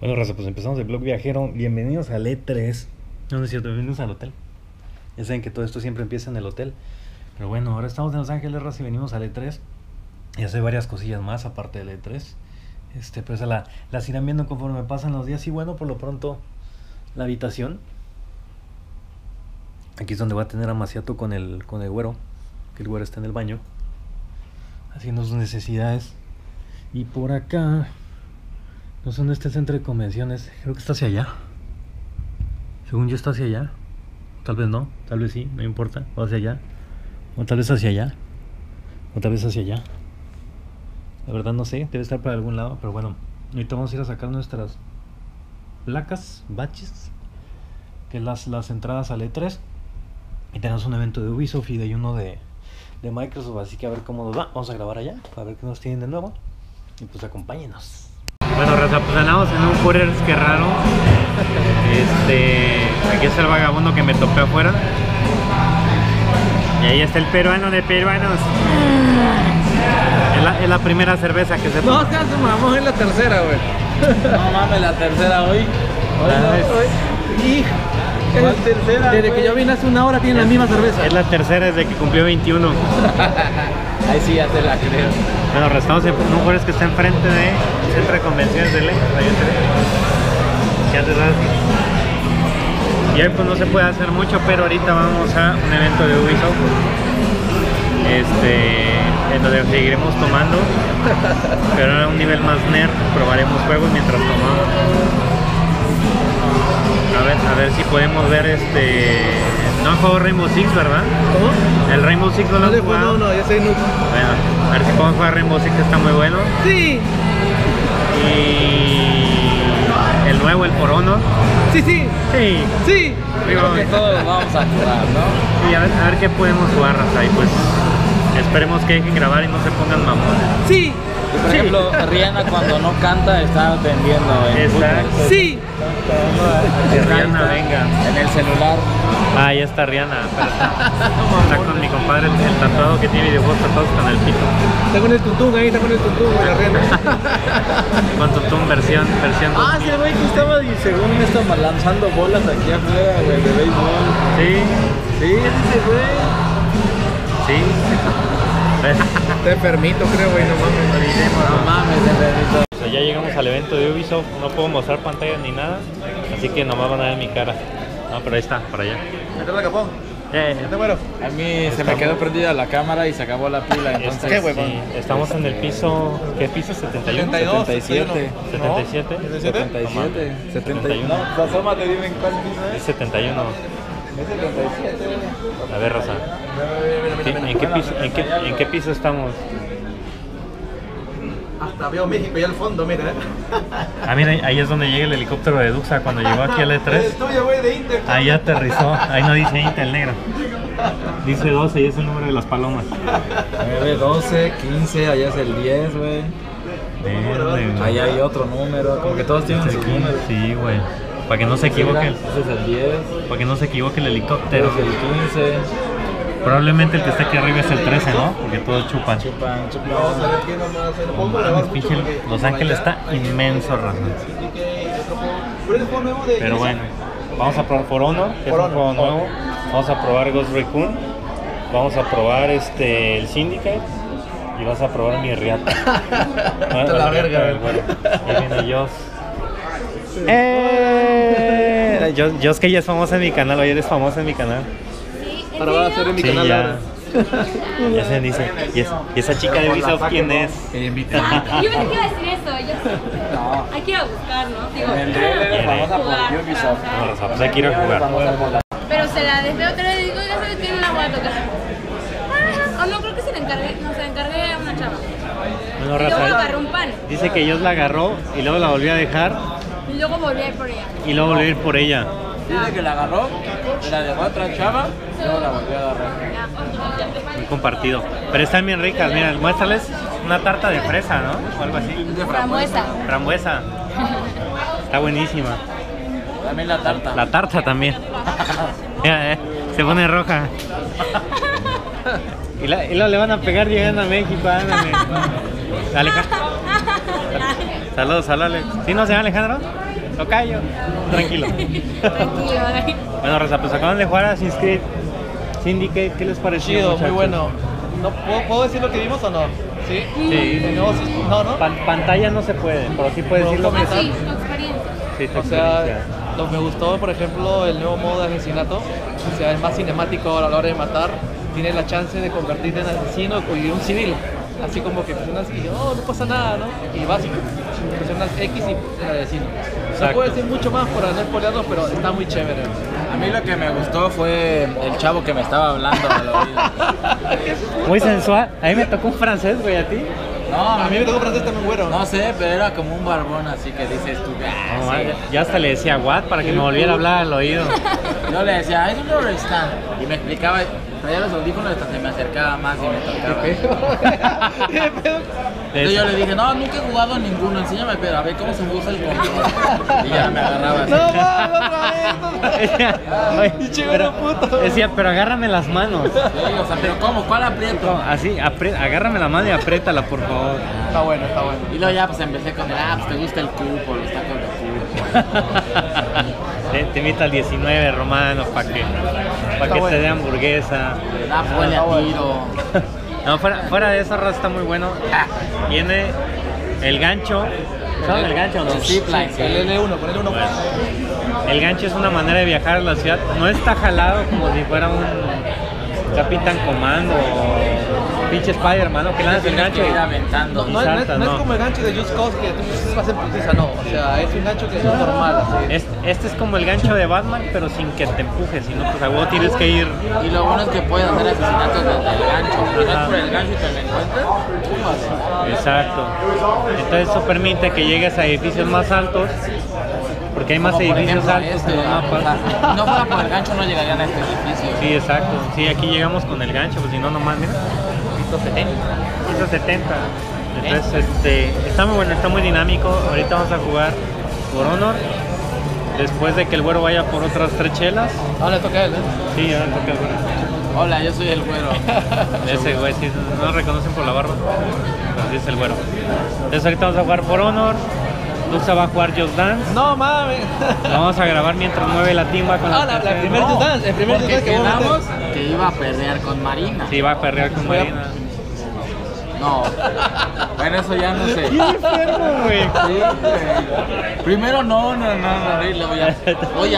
Bueno, raza, pues empezamos el blog viajero. Bienvenidos al E3. No es cierto, bienvenidos al hotel. Ya saben que todo esto siempre empieza en el hotel. Pero bueno, ahora estamos en Los Ángeles, raza, y venimos al E3. Y hace varias cosillas más aparte del E3. Pues las irán viendo conforme pasan los días. Y bueno, por lo pronto, la habitación. Aquí es donde va a tener a Maciato con el güero. Que el güero está en el baño haciendo sus necesidades. Y por acá, no sé dónde está el centro de convenciones. Creo que está hacia allá. Según yo está hacia allá. Tal vez no, tal vez sí, no importa. O hacia allá. O tal vez hacia allá. O tal vez hacia allá. La verdad no sé, debe estar por algún lado. Pero bueno, ahorita vamos a ir a sacar nuestras placas, batches, que es las entradas al E3. Y tenemos un evento de Ubisoft y de uno de Microsoft. Así que a ver cómo nos va. Vamos a grabar allá, a ver qué nos tienen de nuevo. Y pues acompáñenos. Bueno, raza, pues andamos en un Footers, que raro. Aquí está el vagabundo que me topé afuera. Y ahí está el peruano de peruanos. Es la primera cerveza que se toma. No, casi mamón, es la tercera, güey. No mames, la tercera hoy. La tercera, desde que yo vine hace una hora tiene la misma cerveza. Es la tercera desde que cumplió 21. Ahí sí ya te la creo. Bueno, estamos en un Footers que está enfrente del centro de convenciones de LA. Y ahí pues no se puede hacer mucho, pero ahorita vamos a un evento de Ubisoft. En donde seguiremos tomando, pero a un nivel más nerd. Probaremos juegos mientras tomamos. A ver si podemos ver No han jugado Rainbow Six, ¿verdad? ¿Cómo? El Rainbow Six no lo han jugado. No, ya soy noob. Bueno, a ver si podemos jugar Rainbow Six, que está muy bueno. Sí. Y el nuevo, el For Honor. Sí. Sí. Creo que todos los vamos a jugar, ¿no? Y a ver qué podemos jugar, raza. Y pues esperemos que dejen grabar y no se pongan mamones. Sí. Y por ejemplo, Rihanna cuando no canta está vendiendo en Exacto. Sí. Que Rihanna venga. En el celular. Ah, ya está Rihanna. Pero está con mi compadre, el tatuado que tiene videojuegos tatuados con el pito. Está con el tutún ahí, güey, la Rihanna. Con tutún versión. Ah, sí, el güey que estaba, y según estaba lanzando bolas aquí afuera, güey, de béisbol. Sí, ese güey. sí. Está enfermito, creo, güey, no mames. No mames, enfermito. O sea, ya llegamos al evento de Ubisoft. No puedo mostrar pantalla ni nada, así que nomás van a ver mi cara. No, pero ahí está, para allá. ¿Metes la capón? ¿Está bueno? A mí se me quedó prendida la cámara y se acabó la pila, entonces... ¿Qué, huevón? Sí, estamos en el piso... ¿Qué piso? ¿71? 77. ¿77? 77. 71. No, asómate, dime en cuál piso Es es. 71. Es 77. A ver, raza. ¿En qué piso estamos? Hasta veo México y al fondo, mira, Ah, mira, ahí es donde llega el helicóptero de Duxa cuando llegó aquí al E3. Es tuyo, güey, de Inter. Ahí aterrizó. Ahí no dice Intel negro. Dice 12 y es el número de las palomas. 9, 12, 15, allá es el 10, güey. Allá hay otro número, como que todos tienen sus números. Sí, güey. Para que no se equivoque. Ese es el 10, Para que no se equivoque el helicóptero. ese es el 15. Probablemente el que está aquí arriba es el 13, ¿no? Porque todos chupan. Vamos a ver quién nos va a hacer. No mames, pinche Los Ángeles está inmenso, raza. Pero bueno, vamos a probar For Honor, que es un juego nuevo. Vamos a probar Ghost Recon. Vamos a probar el Syndicate. Y vas a probar mi Riata. La verga, güey. Ahí viene Joss. Joss, que ya es famosa en mi canal. Hoy eres famosa en mi canal. Ahora va a hacer en mi canal ya. ahora. Ya se dice. ¿Y esa chica de Ubisoft quién es? Yo pensé que iba a decir eso, hay que ir a buscar, ¿no? Digo, famosa por jugar, Ubisoft. No, Rosa, pues hay que ir a jugar. pero se la desveo otra vez y digo, ya sabes que no la voy a tocar. O no, creo que se la encargué, no, se la encargué a una chava. Bueno, Y luego Raza, agarró un pan, dice que ellos la agarró y luego la volvió a dejar y luego volví a ir por ella. y luego volvió a ir por ella. Dice que la agarró, la dejó a otra chava, y luego la volvió a agarrar. Muy compartido. Pero están bien ricas, mira, muéstrales una tarta de fresa, ¿no? O algo así. Frambuesa. Frambuesa. Está buenísima. También la tarta. La tarta también. Mira, se pone roja. Y luego le van a pegar llegando a México, ándale. Dale, Saludos, Alex. ¿Sí no se llama Alejandro? Tocayo. Tranquilo. Tranquilo, ¿eh? Bueno, Raza, pues acaban de jugar a Assassin's Creed Syndicate. ¿Qué les pareció? Chido, muy muchachos? bueno. ¿No, ¿puedo decir lo que vimos o no? ¿Sí? Sí. No, ¿no? Pantalla no se puede, pero sí puedes decir lo que Ah, sí, tu experiencia. Sí, tu O sea, experiencia. lo que me gustó, por ejemplo, el nuevo modo de asesinato. O sea, es más cinemático a la hora de matar. Tienes la chance de convertirte en asesino y un civil. Así como que presionas y no pasa nada, ¿no? Y básico. Presionas X y el asesino. O sea, Exacto. puede decir mucho más para no spoilearlo, pero está muy chévere. A mí lo que me gustó fue el chavo que me estaba hablando al oído. Muy sensual. A mí me tocó un francés, güey, ¿a ti? No, A mí me tocó francés también güero. No sé, pero era como un barbón así que dices tú. No, Sí. ya hasta le decía what para que me volviera a hablar al oído. Yo le decía, es un Overstand. Y me explicaba, traía los audífonos hasta se me acercaba más y me tocaba. ¿Qué pedo? Entonces yo le dije, no, nunca he jugado ninguno, enséñame, pero a ver cómo se usa el control. Y ya me agarraba así. No mames, otra vez. Decía, oye, Pinche güero puto. decía, pero agárrame las manos. Sí, o sea, pero ¿cómo? ¿Cuál aprieto? Así, agárrame la mano y apriétala, por favor. Está bueno, está bueno. Y luego ya pues empecé con el, pues te gusta el cupo, los tacos de cupo. Te invita al 19 romano para que bueno. te dé hamburguesa. Ah, pues huele a tiro. No, fuera de esa raza está muy bueno. Viene el gancho. ¿Saben el gancho o no? El zipline, sí. El L1, con el 1. El gancho es una manera de viajar a la ciudad. No está jalado como si fuera un Capitán Comando o pinche Spider-Man, ¿no? Que lanzas el gancho que ir y aventando. No, saltas, no es como el gancho de Just Cause que tú vas en putiza, no. O sea, es un gancho que es normal. Así. Este es como el gancho de Batman, pero sin que te empuje, sino pues a huevo tienes que ir. Y lo bueno es que puedes hacer asesinatos desde el gancho. Pero no es por el gancho y te lo encuentras. Exacto. Entonces eso permite que llegues a edificios más altos, porque hay más Como por edificios ejemplo altos en los mapas. o sea, si no fuera por el gancho no llegarían a este edificio. Sí, exacto. Sí, aquí llegamos con el gancho, pues si no nomás, mira. 170. Entonces, está muy bueno, está muy dinámico. Ahorita vamos a jugar por Honor. Después de que el güero vaya por otras 3 chelas. Ahora le toca a él, ¿eh? Sí, ahora toca el güero. Hola, yo soy el güero. Ese güey, sí, no lo reconocen por la barba, pero sí es el güero. Entonces ahorita vamos a jugar por Honor. Luxa va a jugar Just Dance. No mames. Lo vamos a grabar mientras mueve la timba con la La tercera. primera Just Dance, el primer Just Porque Dance que vos quedamos metes. que iba a perder con Marina. Sí, va a perrear con Fue a- Marina. No. Bueno, eso ya no sé. ¡Qué enfermo, güey! Sí, güey. Primero no, y luego ya. Oye,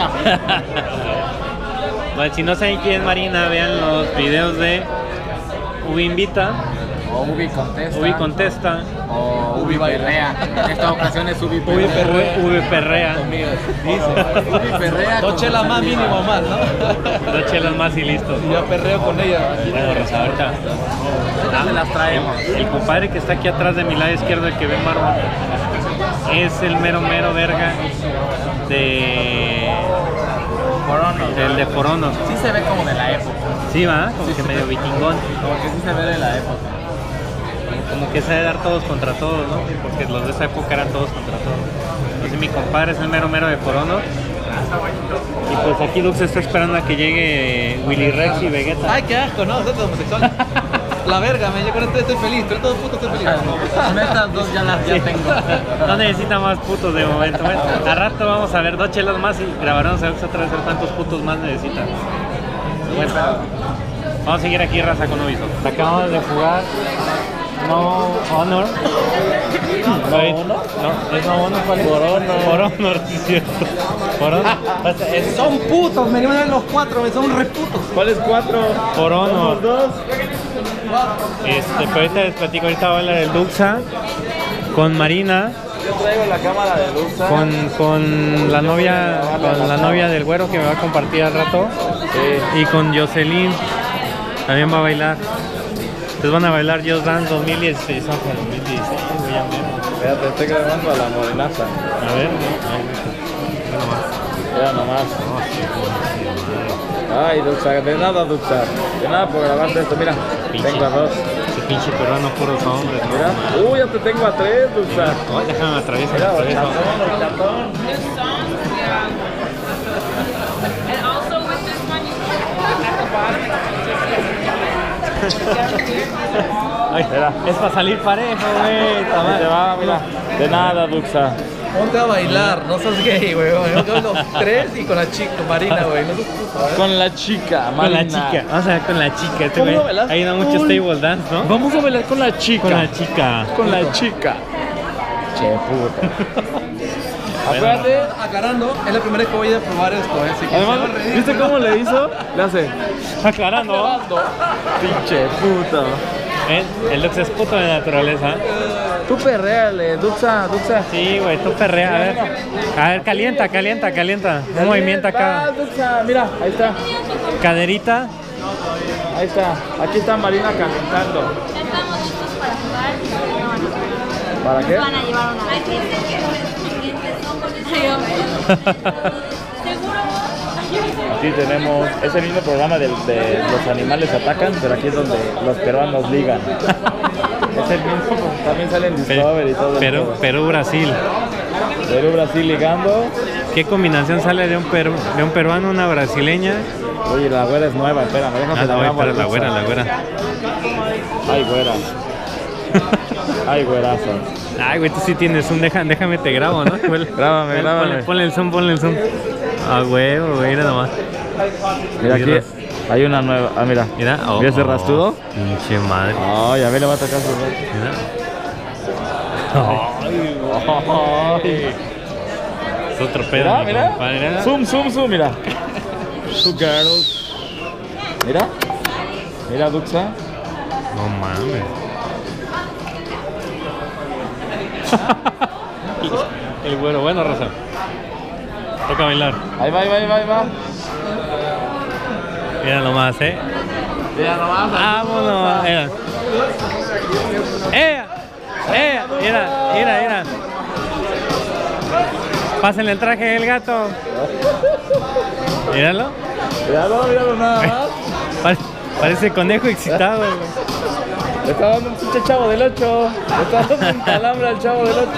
Bueno, si no saben quién es Marina, vean los videos de Ubi Invita, o Ubi contesta. Ubi Contesta, O Ubi perrea. En esta ocasión es Ubi Ubi perrea. perrea. Ubi Perrea. Ubi perrea. Dos con chelas sus más amigos. mínimo más, ¿no? 2 chelas más y listo. Y yo perreo con ella. Bueno, Rosa, ahorita. Ahorita se las traemos. El compadre que está aquí atrás de mi lado izquierdo, el que ve mármol, es el mero verga de... For Honor. del de For Honor. Sí se ve como de la época. Sí, va, como Sí, que sí. medio vikingón. Como que sí se ve de la época. Como que se debe dar todos contra todos, ¿no? Porque los de esa época eran todos contra todos. Entonces mi compadre es el mero de For Honor. Y pues aquí Lux está esperando a que llegue Willy Rex y Vegeta. Ay, qué asco, ¿no? Ustedes homosexuales. La verga, yo con esto estoy feliz. Pero todo puto estoy feliz. Con estas dos ya las ya tengo. No necesita más putos de momento. Bueno, a rato vamos a ver 2 chelas más y grabaremos a ver otra vez cuántos putos más necesita. Bueno, vamos a seguir aquí, raza, con Ubisoft. Acabamos de jugar No Honor. No, es No Honor, ¿cuál es? For Honor, sí es cierto. For Honor. Son putos, me iban los 4, son re putos. ¿Cuáles 4? For Honor. Pero ahorita les platico, ahorita va a hablar el Luxa con Marina. Yo traigo la cámara de Luxa. Con la novia del güero que me va a compartir al rato. Y con Jocelyn también va a bailar. Entonces van a bailar Just Dance 2016. 2016, voy a ver. Espérate, estoy grabando a la morenaza. A ver, Mira nomás. Ay, Duxa, de nada, Duxa. De nada por grabarte esto, mira. Tengo a 2. Ese pinche peruano puros hombres, ¿no? Mira. Ya te tengo a 3, Duxa. Ay, déjame atravesar. Mira, chatón. And also with this one, you at the bottom, Ay, es para salir parejo, güey. Ahí te va, mira. De nada, Duxa. Ponte a bailar, no seas gay, güey. Yo con los tres y con la chica, con Marina, güey. No seas puto, ¿eh? Con la chica, Con la Marina. chica, vamos a ver con la chica. Este ¿Cómo güey, lo bailas? hay muchos table dance, ¿no? Vamos a bailar con la chica. Con la chica. Con la chica. Che, puta. Acuérdate. Aclarando, es la primera vez que voy a probar esto, ¿eh? Así que Además, se va a reír. ¿viste cómo le hizo? Le hace. Aclarando. Pinche puto. El Dux es puto de naturaleza. Tú perréale, Duxa. Sí, güey, tú perrea. A ver, calienta. Un movimiento acá. Duxa, mira, ahí está. Caderita. Ahí está. Aquí está Marina calentando. Ya estamos listos para jugar. No, ¿Para qué? van a llevar una. Seguro. Aquí tenemos, es el mismo programa de los animales atacan, pero aquí es donde los peruanos ligan. Es el mismo, también sale en Discovery y todo. Perú, Brasil. Perú, Brasil ligando. ¿Qué combinación sale de un peruano, una brasileña? Oye, la güera es nueva, espérame, déjame La güera. Ay, güera. Ay, güerazo. Ay, güey, tú sí tienes un déjame te grabo, ¿no? Grábame. Ponle el zoom. Ah, güey, mira nomás. Mira aquí, hay una nueva. Ah, mira. Mira, ¿Ves ese rastudo? Pinche madre. Ay, a ver, le va a tocar su. Mira. Ay. Es otro pedo, Mira. compadre. Zoom, mira. Two girls. Mira, Duxa. No mames. El güero, bueno, Rosa. Toca bailar. Ahí va. Mira nomás, Mira nomás. Vámonos. Mira. Pásenle el traje del gato. Míralo. Míralo nada más. Parece conejo excitado. Le está dando un pinche chavo del 8. Le está dando un calambre al chavo del 8.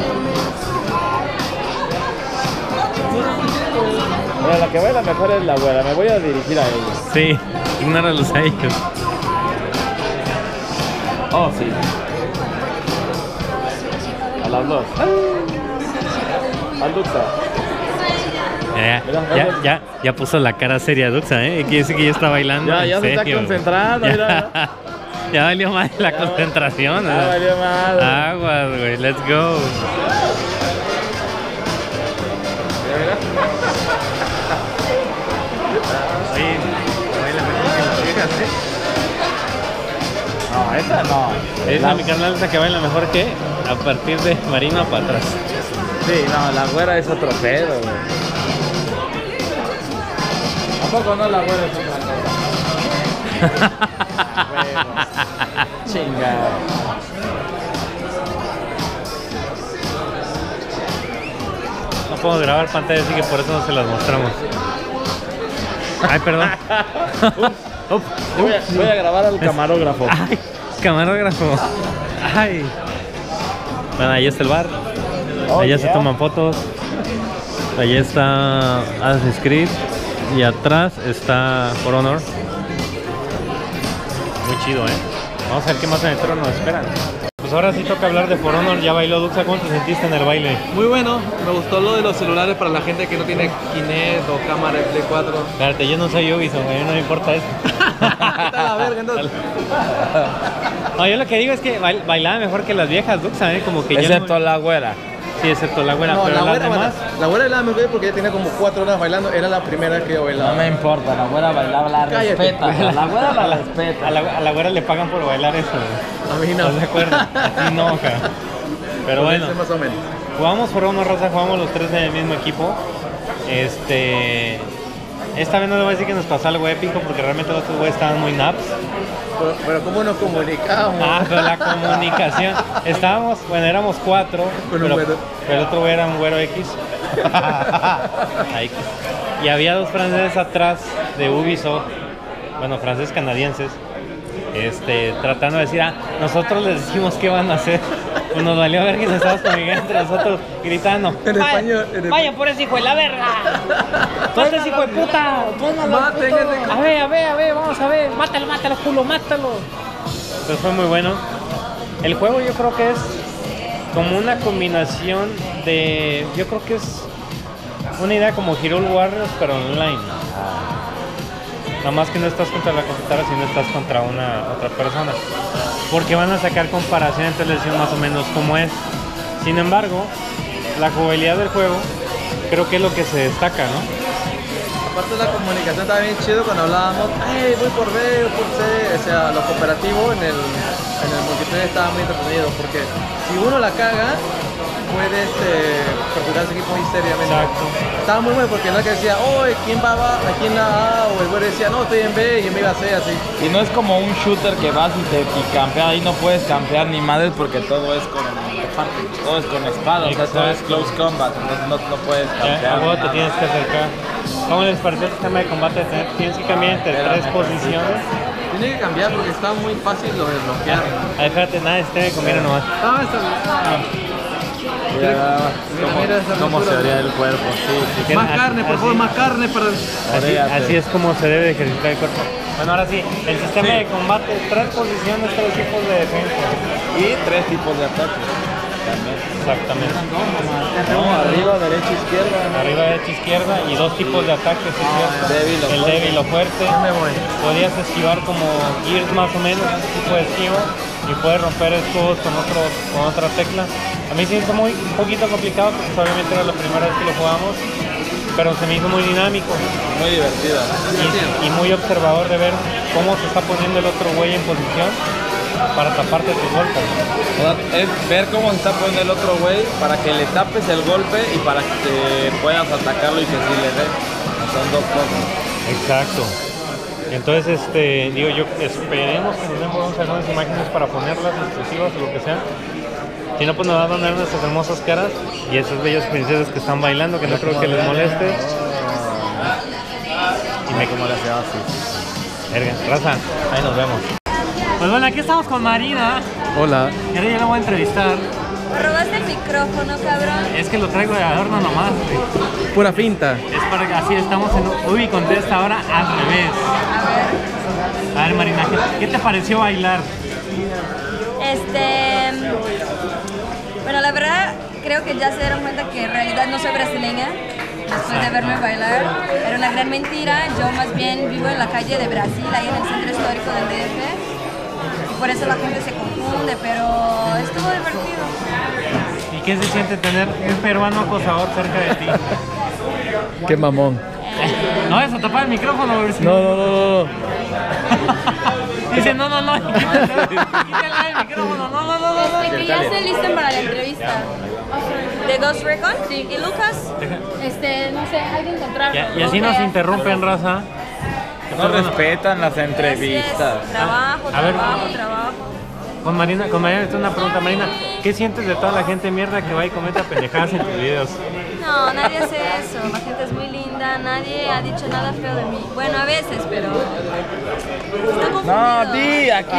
Mira, la que baila mejor es la güera. Me voy a dirigir a ella. Sí, ignóralos a ellos. Oh, sí. A las dos. Al Duxa. Ya puso la cara seria Duxa, Quiere decir que ya está bailando. Ya se está serio, concentrando. Mira. Ya valió mal la concentración. Ya valió mal. Aguas, güey, let's go. Oye, baila mejor que las viejas, No, esta no. Es mi carnal esa que baila mejor que a partir de Marina para atrás. Sí, no, la güera es otro pedo, güey. ¿A poco no la güera es otra cosa? Chingada. No puedo grabar pantalla, así que por eso no se las mostramos. Ay, perdón. Voy a grabar al camarógrafo. Ay, camarógrafo. Ay. Bueno, ahí está el bar. Allá se toman fotos. Allá está Assassin's Creed. Y atrás está For Honor. Muy chido, Vamos a ver qué más en el trono nos esperan. Pues ahora sí toca hablar de For Honor. Ya bailó Duxa. ¿Cómo te sentiste en el baile? Muy bueno, me gustó lo de los celulares para la gente que no tiene Kinect o cámara de Play 4. Espérate, yo no soy Ubisoft, a mí no me importa eso. Está la verga, entonces. No, yo lo que digo es que bailaba mejor que las viejas Duxa, como que Excepto la güera. Sí, excepto la güera, No, pero la las güera, demás... la güera era la mejor porque ya tenía como 4 horas bailando. Era la primera que yo bailaba. No me importa, la güera bailaba, la Cállate. respeta. La güera la respeta. A la güera le pagan por bailar eso. A mí no. ¿Estás de acuerdo? A ti no, ja. Pero bueno, Más o menos. jugamos For Honor, Rosa, jugamos los tres del mismo equipo. Esta vez no le voy a decir que nos pasó algo épico porque realmente los otros güeyes estaban muy naps. Pero ¿cómo nos comunicamos? Pero la comunicación. Éramos 4, Con un güero. pero el otro güey era un güero X. Y había 2 franceses atrás de Ubisoft, bueno, franceses canadienses, tratando de decir, nosotros les decimos qué van a hacer. Pues nos valió ver que nos estábamos comunicando entre nosotros, gritando. En español. Vayan por ese hijo de la verga. Tú eres hijo de puta. Maten ese- A ver, vamos a ver. Mátalo, culo, mátalo. Pues fue muy bueno. El juego yo creo que es como una combinación de, yo creo que es una idea como Hyrule Warriors pero online. Nada más que no estás contra la computadora, sino estás contra otra persona. Porque van a sacar comparación entre televisión más o menos como es. Sin embargo, la jugabilidad del juego creo que es lo que se destaca, ¿no? Aparte la comunicación estaba bien chido cuando hablábamos, hey, voy por B, voy por C, o sea, lo cooperativo en el multiplayer estaba muy entretenido, porque si uno la caga, puede perjudicar a su equipo muy seriamente. Exacto. Estaba muy bueno porque no es que decía, oh, ¿quién va aquí en la A? O el güey decía, no, estoy en B y yo me iba a C, así. Y no es como un shooter que vas y campeas, ahí no puedes campear ni madres porque todo es con espada, o sea, todo es close combat, entonces no puedes campear. Luego te tienes que acercar. ¿Cómo les pareció el sistema de combate? Tienes que cambiar entre 3 posiciones. Tiene que cambiar porque está muy fácil lo de bloquear. Ah, fíjate, nada, me conviene nomás. Ah, está bien. ¿Cómo se vería el cuerpo? Sí. Más carne, por favor, más carne para... Así es como se debe de ejercitar el cuerpo. Bueno, ahora sí, el sistema de combate, 3 posiciones, 3 tipos de defensa. Y 3 tipos de ataques. Exactamente. No, arriba, derecha, izquierda. Arriba, derecha, izquierda y 2 tipos de ataques, ¿sí, cierto? El débil o fuerte. Podías esquivar como Gears más o menos, un tipo de esquivo, y puedes romper escudos con otra tecla. A mí se me hizo un poquito complicado porque obviamente era la primera vez que lo jugamos, pero se me hizo muy dinámico. Muy divertida. Y muy observador de ver cómo se está poniendo el otro güey en posición para taparte tus golpes. O sea, es ver cómo se está poniendo el otro güey para que le tapes el golpe y para que puedas atacarlo y que sí le dé. Son 2 cosas. Exacto. Entonces, digo yo, esperemos que nos den algunas imágenes para ponerlas exclusivas o lo que sea. Si no, pues nos van a poner nuestras hermosas caras y esas bellas princesas que están bailando, que no creo que les moleste. Y me como la ciudad así. Verga, raza, ahí nos vemos. Pues bueno, aquí estamos con Marina. Hola. Y ahora yo la voy a entrevistar. Robaste el micrófono, cabrón. Es que lo traigo de adorno nomás, güey. Pura finta. Es para que así estamos en Ubi Contesta ahora al revés. A ver, Marina, ¿qué te pareció bailar? Bueno, la verdad, creo que ya se dieron cuenta que en realidad no soy brasileña. Después de verme bailar, era una gran mentira. Yo más bien vivo en la calle de Brasil, ahí en el centro histórico del DF. Y por eso la gente se confunde, pero estuvo divertido. ¿Y qué se siente tener un peruano acosador cerca de ti? Qué mamón. No, eso, tapa el micrófono, a ver si... No. Dice, no. Quítale el micrófono, no. Que ya se listan para la entrevista. ¿De Ghost Recon? Sí. ¿Y Lucas? No sé, hay que encontrarlo. Y así nos interrumpen, raza. No respetan las entrevistas. Trabajo. Con Marina, esta es una pregunta, Marina. ¿Qué sientes de toda la gente mierda que va y comenta pendejadas en tus videos? No, nadie hace eso. La gente es muy linda. Nadie ha dicho nada feo de mí. Bueno, a veces, pero... Está confundido. No, di, aquí.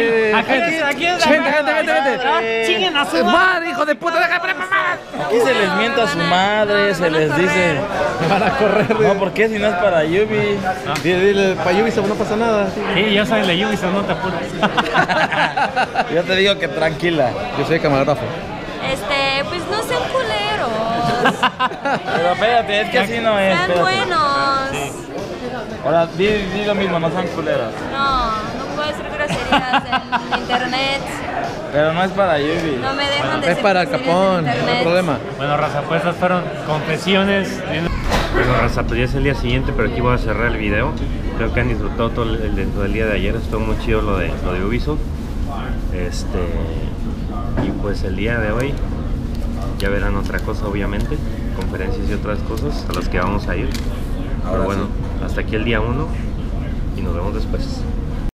Vente. Chinguen a su madre, hijo de puta, deja de mamá. Aquí se les mienta a su madre, se les dice. Me van a correr. No, ¿por qué si no es para Yubi? Dile, para Ubisoft no pasa nada. Sí, yo soy la Ubisoft, no te apures. Yo te digo que tranquila. Yo soy camarógrafo. Pues no sean culeros. Pero espérate, es que así no es. Sean espérate. buenos. Ahora, di lo mismo, no sean culeros. No puedes decir groserías en internet. Pero no es para Yubi. No me dejan decir Es para el groserías Capón, en no hay internet. problema. Bueno, raza, pues estas fueron confesiones. Bueno, raza, pues ya es el día siguiente, pero aquí voy a cerrar el video. Creo que han disfrutado todo dentro del día de ayer. Estuvo muy chido lo de Ubisoft. Y pues el día de hoy ya verán otra cosa, obviamente, conferencias y otras cosas a las que vamos a ir. Pero bueno, hasta aquí el día 1 y nos vemos después.